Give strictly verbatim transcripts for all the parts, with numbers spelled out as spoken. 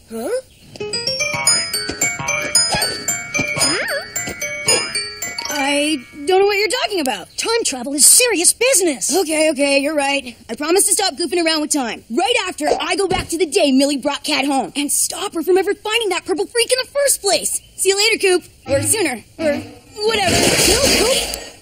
Huh? I don't know what you're talking about. Time travel is serious business. Okay, okay, you're right. I promise to stop goofing around with time. Right after I go back to the day Millie brought Cat home and stop her from ever finding that purple freak in the first place. See you later, Coop. Or sooner. Or whatever. No, Coop.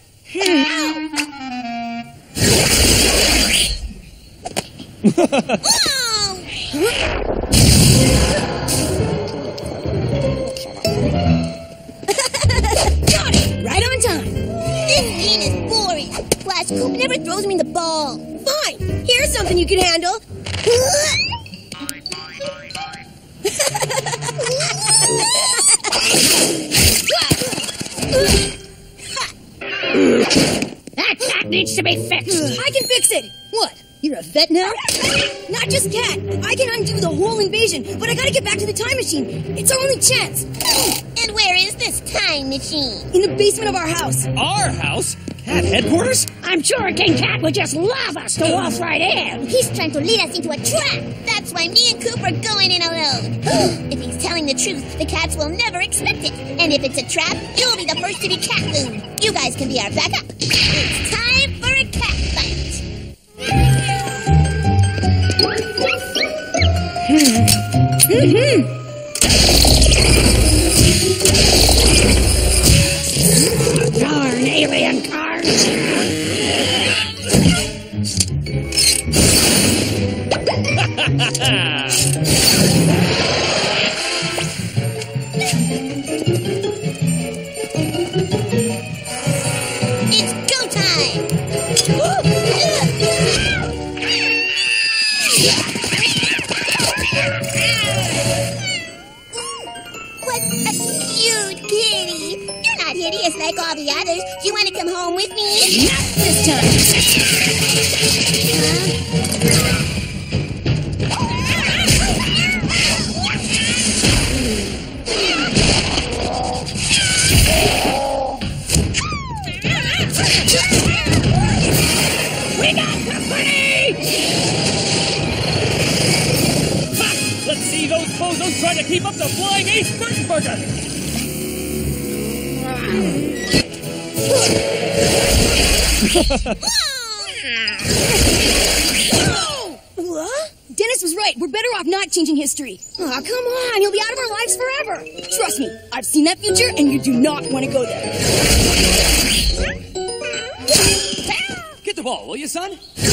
Got it! Right on time. This game is boring. Flash Coop never throws me the ball. Fine. Here's something you can handle. That cat needs to be fixed. I can fix it. What? You're a vet now? Not just Cat. I can undo the whole invasion, but I gotta get back to the time machine. It's our only chance. And where is this time machine? In the basement of our house. Our house? Cat headquarters? I'm sure King Cat would just love us to walk right in. He's trying to lead us into a trap. That's why me and Coop are going in alone. If he's telling the truth, the cats will never expect it. And if it's a trap, you'll be the first to be cat loon. You guys can be our backup. It's time for a cat fight. Mm-hmm. Darn alien cars. It's go time. What a cute kitty. You're not hideous like all the others. Do you want to come home with me? Not this time. We got company! Ha! Let's see those bozos try to keep up the flying ace Burtonburger! What? Dennis was right. We're better off not changing history. Aw, oh, come on. He'll be out of our lives forever. Trust me. I've seen that future, and you do not want to go there. Get the ball, will you, son?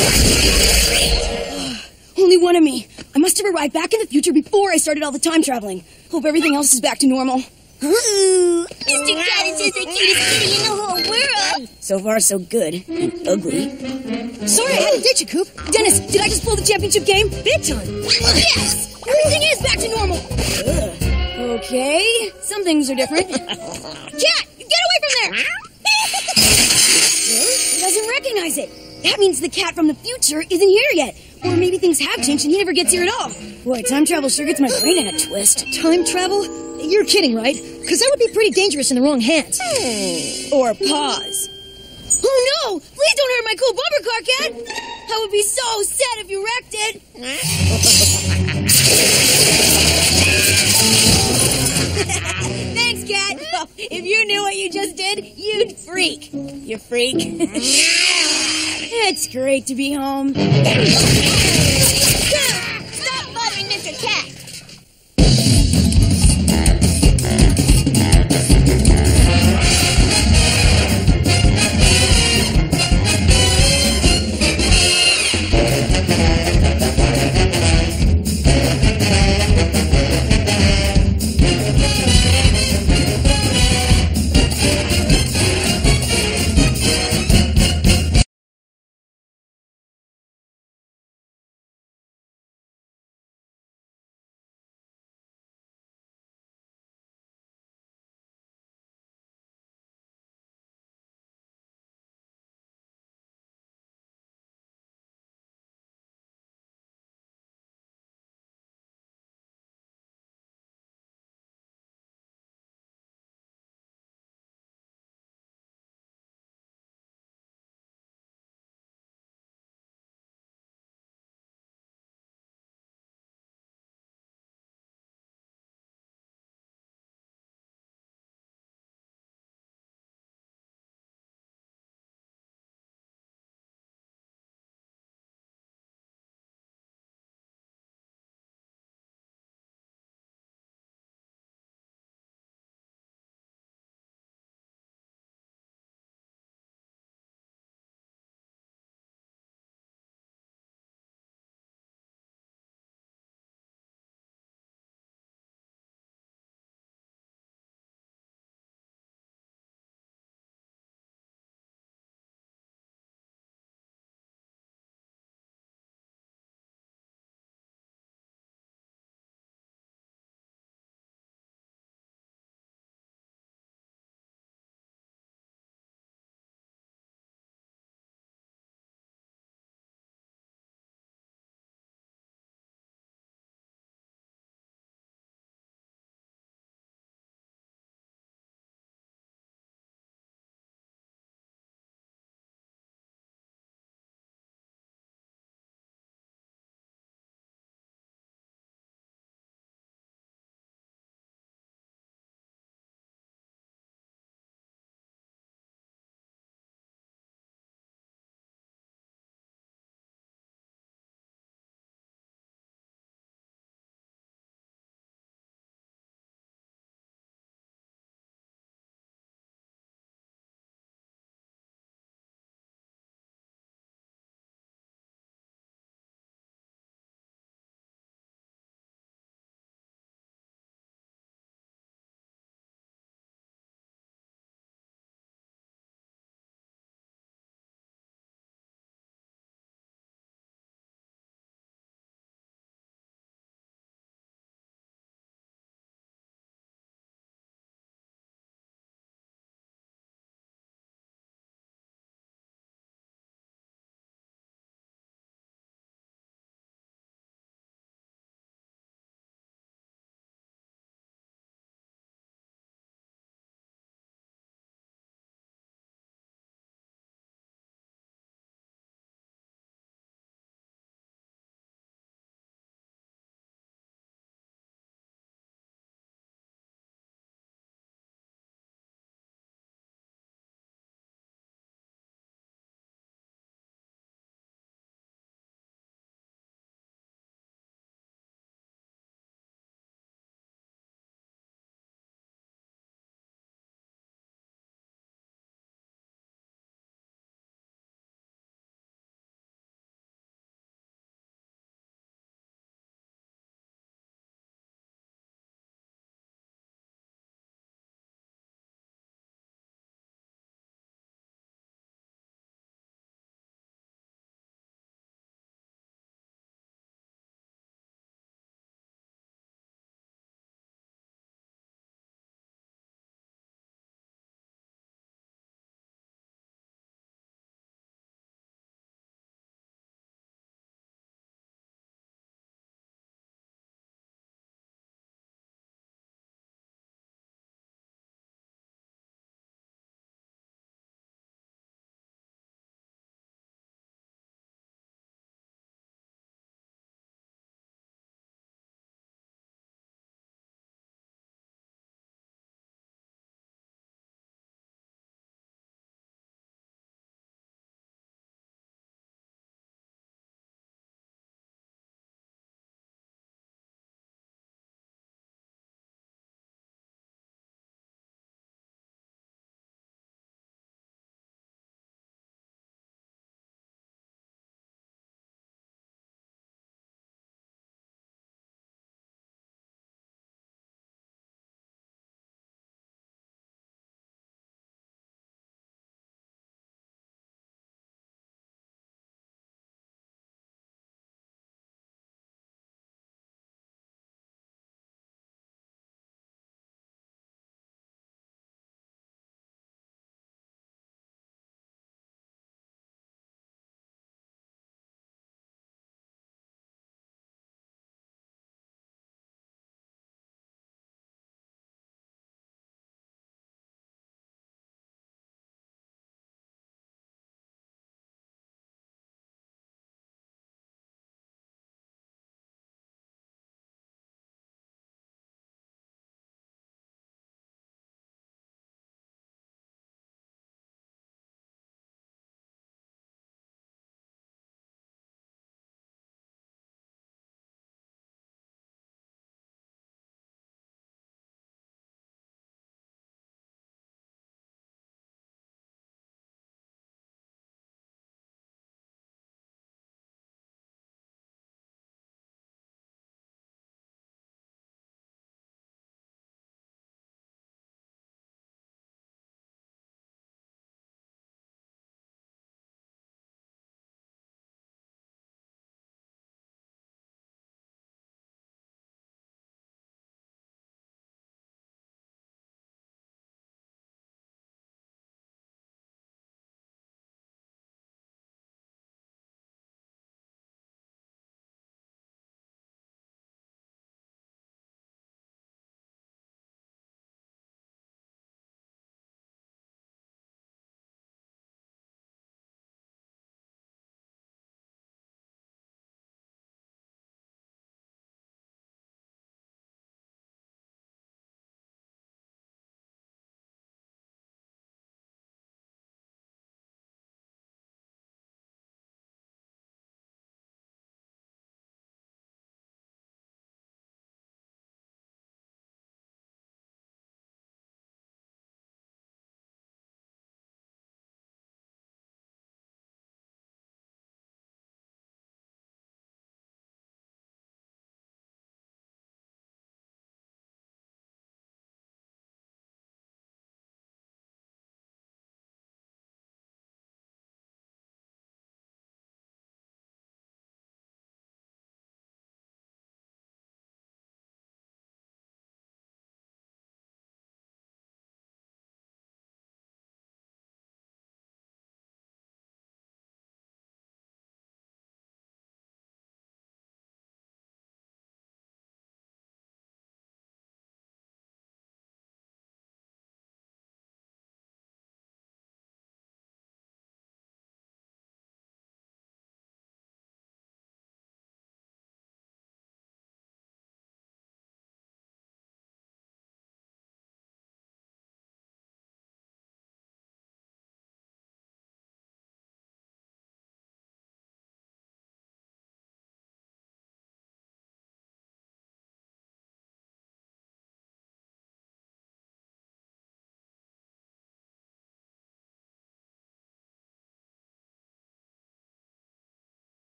Only one of me. I must have arrived back in the future before I started all the time traveling. Hope everything else is back to normal. Ooh, Mister Cat is just the cutest kitty in the whole world. So far, so good. And ugly. Sorry I had to ditch you, Coop. Dennis, did I just pull the championship game? Big time. Yes! Everything is back to normal. Ugh. Okay, some things are different. Cat, get away from there! He doesn't recognize it. That means the cat from the future isn't here yet. Or maybe things have changed and he never gets here at all. Boy, time travel sure gets my brain in a twist. Time travel? You're kidding, right? Because that would be pretty dangerous in the wrong hands. Or paws. Oh no! Please don't hurt my cool bumper car, Cat! I would be so sad if you wrecked it. Thanks, Cat. If you knew what you just did, you'd freak. You freak. It's great to be home.